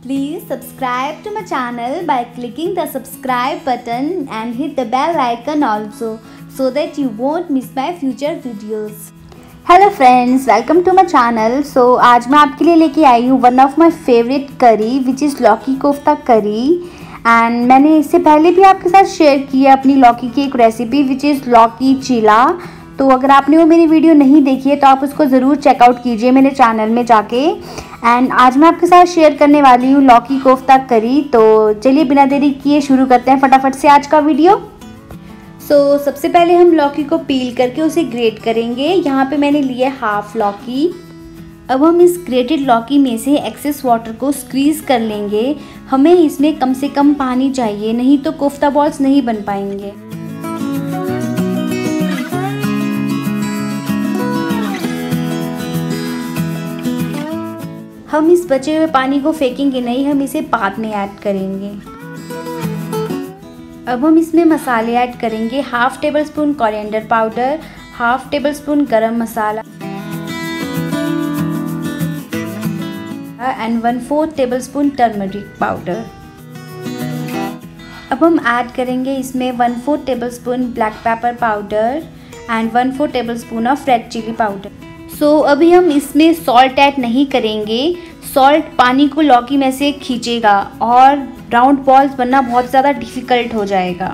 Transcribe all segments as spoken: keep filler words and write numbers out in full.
Please subscribe to my channel by clicking the subscribe button and hit the bell icon also so that you won't miss my future videos. Hello friends, welcome to my channel. So आज मैं आपके लिए लेके आई हूँ one of my favorite curry which is लौकी कोफ्ता करी. And मैंने इससे पहले भी आपके साथ शेयर किया अपनी लौकी की एक रेसिपी विच इज़ लौकी चिला. तो अगर आपने वो मेरी वीडियो नहीं देखी है तो आप उसको ज़रूर चेकआउट कीजिए मेरे चैनल में जाके. एंड आज मैं आपके साथ शेयर करने वाली हूँ लौकी कोफ्ता करी. तो चलिए बिना देरी किए शुरू करते हैं फटाफट से आज का वीडियो. सो so, सबसे पहले हम लौकी को पील करके उसे ग्रेट करेंगे. यहाँ पे मैंने लिया हाफ लौकी. अब हम इस ग्रेटेड लौकी में से एक्सेस वाटर को स्क्वीज़ कर लेंगे. हमें इसमें कम से कम पानी चाहिए, नहीं तो कोफ्ता बॉल्स नहीं बन पाएंगे. हम इस बचे हुए पानी को फेंकेंगे नहीं, हम इसे बाद में ऐड करेंगे. अब हम इसमें मसाले ऐड करेंगे. Half tablespoon coriander powder, half tablespoon garam masala and one fourth tablespoon turmeric powder. अब हम ऐड करेंगे इसमें one fourth tablespoon black pepper powder and one fourth tablespoon of red chili powder. So अभी हम इसमें salt add नहीं करेंगे. Salt पानी को लौकी में से खींचेगा और राउंड बॉल्स बनना बहुत ज़्यादा डिफ़िकल्ट हो जाएगा.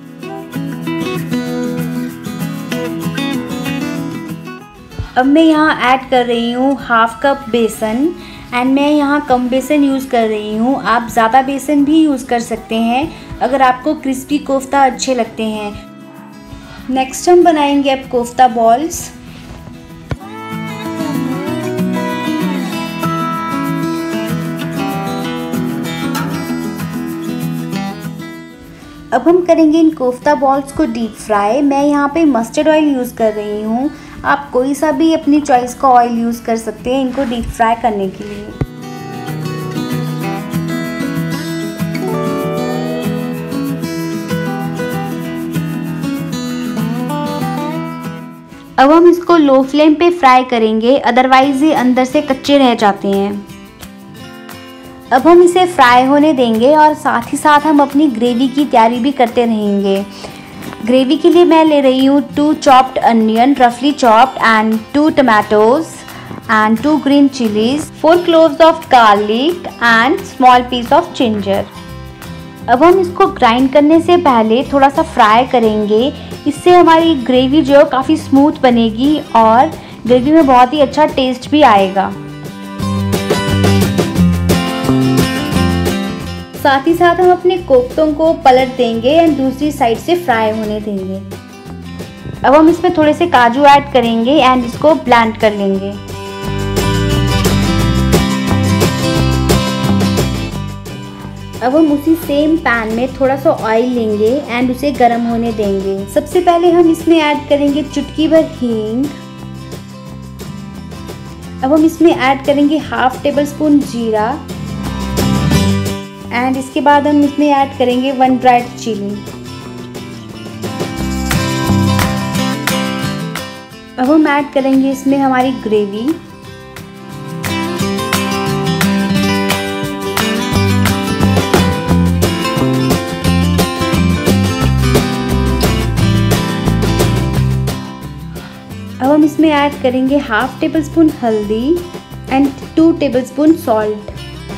अब मैं यहाँ ऐड कर रही हूँ हाफ कप बेसन. एंड मैं यहाँ कम बेसन यूज़ कर रही हूँ. आप ज़्यादा बेसन भी यूज़ कर सकते हैं अगर आपको क्रिस्पी कोफ्ता अच्छे लगते हैं. नेक्स्ट हम बनाएंगे अब कोफ्ता बॉल्स. अब हम करेंगे इन कोफ्ता बॉल्स को डीप फ्राई. मैं यहाँ पे मस्टर्ड ऑयल यूज़ कर रही हूँ. आप कोई सा भी अपनी चॉइस का ऑयल यूज़ कर सकते हैं इनको डीप फ्राई करने के लिए. अब हम इसको लो फ्लेम पे फ्राई करेंगे, अदरवाइज ये अंदर से कच्चे रह जाते हैं. अब हम इसे फ्राई होने देंगे और साथ ही साथ हम अपनी ग्रेवी की तैयारी भी करते रहेंगे. ग्रेवी के लिए मैं ले रही हूँ टू चॉप्ड अनियन रफली chopped and two tomatoes and two green chillies, four cloves of garlic and small piece of ginger. अब हम इसको ग्राइंड करने से पहले थोड़ा सा फ्राई करेंगे. इससे हमारी ग्रेवी जो है काफ़ी स्मूथ बनेगी और ग्रेवी में बहुत ही अच्छा टेस्ट भी आएगा. साथ ही साथ हम अपने कोफ्तों को पलट देंगे एंड दूसरी साइड से फ्राई होने देंगे. अब हम इसमें थोड़े से काजू ऐड करेंगे एंड इसको ब्लेंड कर लेंगे. अब हम उसी सेम पैन में थोड़ा सा ऑयल लेंगे एंड उसे गर्म होने देंगे. सबसे पहले हम इसमें ऐड करेंगे चुटकी भर हींग. अब हम इसमें ऐड करेंगे हाफ टेबल स्पून जीरा एंड इसके बाद हम इसमें ऐड करेंगे वन ड्राइड चिली. अब हम ऐड करेंगे इसमें हमारी ग्रेवी. अब हम इसमें ऐड करेंगे हाफ टेबल स्पून हल्दी and two tablespoon salt.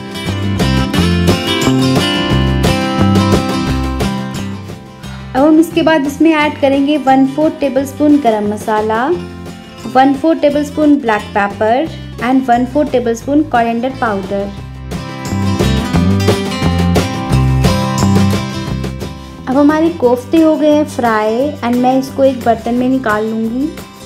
अब हम इसके बाद इसमें ऐड करेंगे one fourth tablespoon garam masala, one fourth tablespoon black pepper and one fourth tablespoon coriander powder. अब हमारे कोफ्ते हो गए हैं फ्राई एंड मैं इसको एक बर्तन में निकाल लूँगी.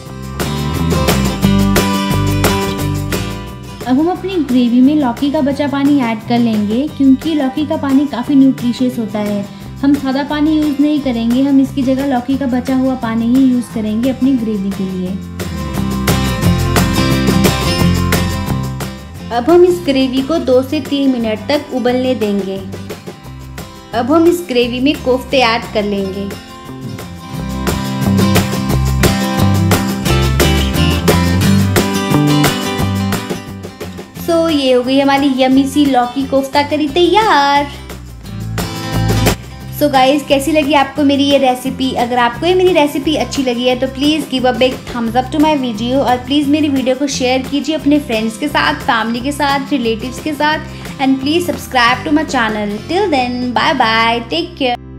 अब हम अपनी ग्रेवी में लौकी का बचा पानी ऐड कर लेंगे क्योंकि लौकी का पानी काफ़ी न्यूट्रिशियस होता है. हम सादा पानी यूज़ नहीं करेंगे, हम इसकी जगह लौकी का बचा हुआ पानी ही यूज़ करेंगे अपनी ग्रेवी के लिए. अब हम इस ग्रेवी को दो से तीन मिनट तक उबलने देंगे. अब हम इस ग्रेवी में कोफ्ते ऐड कर लेंगे. सो so, ये हो गई हमारी यमी सी लौकी कोफ्ता करी तैयार। सो so गाइस, कैसी लगी आपको मेरी ये रेसिपी? अगर आपको ये मेरी रेसिपी अच्छी लगी है तो please give a big thumbs up to my video, और प्लीज़ मेरी वीडियो को शेयर कीजिए अपने फ्रेंड्स के साथ, फैमिली के साथ, रिलेटिव्स के साथ, and please subscribe to my channel. Till then, bye bye, take care.